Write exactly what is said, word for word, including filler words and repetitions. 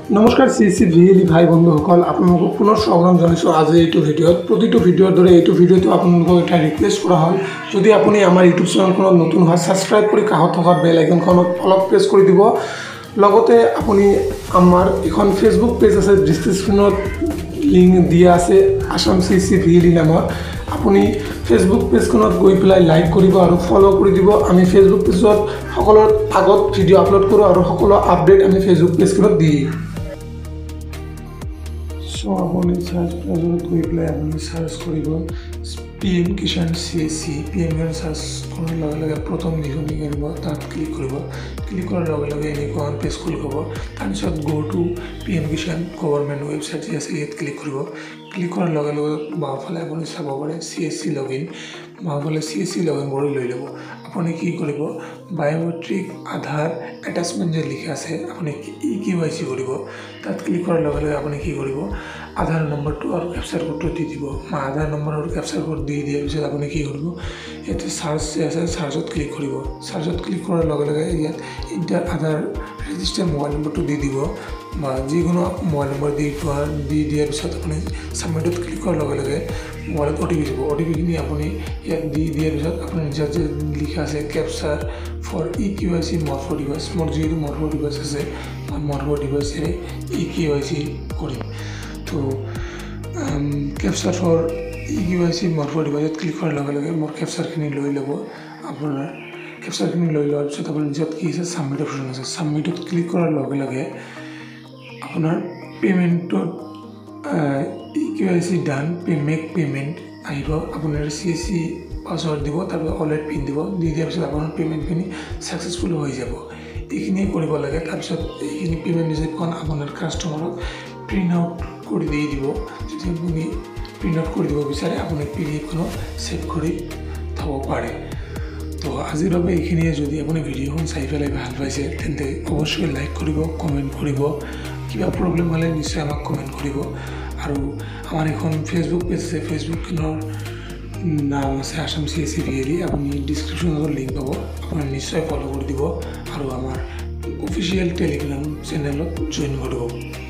নমস্কাৰ C C VLE ভাই বন্ধুসকল, আপোনালোকক পুনৰ স্বাগতম জনাইছোঁ আজি এইটো ভিডিঅ'ত। প্ৰতিটো ভিডিঅ'ৰ দৰে এইটো ভিডিঅ'টো আপোনালোকক এটা ৰিকুৱেষ্ট কৰা হয়, যদি আপুনি আমাৰ ইউটিউব চেনেলখনত নতুন হয় ছাবস্ক্ৰাইব কৰি কাষত থকা বেল আইকনখনত অলপ প্ৰেছ কৰি দিব। লগতে আপুনি আমাৰ এখন ফেচবুক পেজ আছে, ডিছক্ৰিপশ্যনত লিংক দিয়া আছে আসাম চি চি ভিএলি নামৰ। আপুনি ফেচবুক পেজখনত গৈ পেলাই লাইক কৰিব আৰু ফ'ল' কৰি দিব। আমি ফেচবুক পেজত সকলো আগত ভিডিঅ' আপলোড কৰোঁ আৰু সকলো আপডেট আমি ফেচবুক পেজখনত দিওঁ। সো আপুনি সার্চ ব্রাউজারত গৈ পেলাই আপুনি সার্চ কৰিব P M Kisan C S C. P M Kisan search কৰাৰ লগে লগে প্ৰথম যিখিনি কৰিব তাত ক্লিক কৰিব। ক্লিক কৰাৰ লগে লগে এনেকুৱা পেজ খুল হ'ব। তাৰপিছত go' to P M Kisan government website যি আছে ইয়াত ক্লিক কৰিব। ক্লিক কৰাৰ লগে লগে বাওঁফালে আপুনি চাব পাৰে চি এছ চি লগ ইন। বাওঁফালে চি এছ চি লগ ইন কৰি লৈ ল'ব। আপুনি কি কৰিব, বায়'মেট্ৰিক আধাৰ এটাচমেণ্ট যে লিখা আছে আপুনি ই কে ৱাই চি কৰিব। তাত ক্লিক কৰাৰ লগে লগে আপুনি কি কৰিব, আধাৰ নম্বৰটো আৰু কেপচাৰ কোডটো দি দিব। মই আধাৰ নম্বৰ আৰু কেপচাৰ কোড দি দিয়াৰ পিছত আপুনি কি কৰিব, ইয়াতে চাৰ্চ যে আছে চাৰ্চত ক্লিক কৰিব। চাৰ্চত ক্লিক কৰাৰ লগে লগে ইয়াত ইণ্টাৰ আধাৰ ৰেজিষ্টাৰ মোবাইল নম্বৰটো দি দিব বা যিকোনো মোবাইল নম্বৰ দি পোৱা দি দিয়াৰ পিছত আপুনি ছাবমিটত ক্লিক কৰাৰ লগে লগে মোবাইলত অ' টি পি দিব। অ' টি পিখিনি আপুনি ইয়াত দি দিয়াৰ পিছত আপুনি নিজৰ যে লিখা আছে capture for E K Y C Morpho' device, মোৰ যিহেতু মৰ্ফ' ডিভাইচ আছে মই মৰ্ফ' ডিভাইচেৰে ই কে ৱাই চি কৰিম। তো capture for E K Y C Morpho' ডিভাইচত ক্লিক কৰাৰ লগে লগে মোৰ কেপচাৰখিনি লৈ ল'ব। আপোনাৰ কেপচাৰখিনি লৈ লোৱাৰ পিছত আপোনাৰ নিজত কি আছে ছাবমিট অপশ্যন আছে। ছাবমিটত ক্লিক কৰাৰ লগে লগে আপোনাৰ পে'মেণ্টত E K Y C done pay make payment আহিব। আপোনাৰ চি এছ চি পাছৱৰ্ড দিব, তাৰপিছত ৱালেট পিন দিব। দি দিয়াৰ পিছত আপোনাৰ পে'মেণ্টখিনি ছাকচেছফুল হৈ যাব। এইখিনিয়ে কৰিব লাগে। তাৰপিছত এইখিনি পে'মেণ্ট ৰিচিপ্টখন আপোনাৰ কাষ্টমাৰক প্ৰিণ্ট আউট কৰি দি দিব। যদি আপুনি প্ৰিণ্ট আউট কৰি দিব বিচাৰে আপুনি পি ডি এফখনত ছেভ কৰি থ'ব পাৰে। তো আজিৰ বাবে এইখিনিয়ে। যদি আপুনি ভিডিঅ'খন চাই পেলাই ভাল পাইছে তেন্তে অৱশ্যই লাইক কৰিব, কমেণ্ট কৰিব। কিবা প্ৰব্লেম হ'লে নিশ্চয় আমাক কমেণ্ট কৰিব। আৰু আমাৰ এখন ফেচবুক পেজ আছে, ফেচবুকখনৰ নাম আছে Assam C S C VLE. আপুনি ডিছক্ৰিপশ্যনত লিংক পাব, আপুনি নিশ্চয় ফ'ল' কৰি দিব আৰু আমাৰ অফিচিয়েল টেলিগ্ৰাম চেনেলত জইন কৰিব।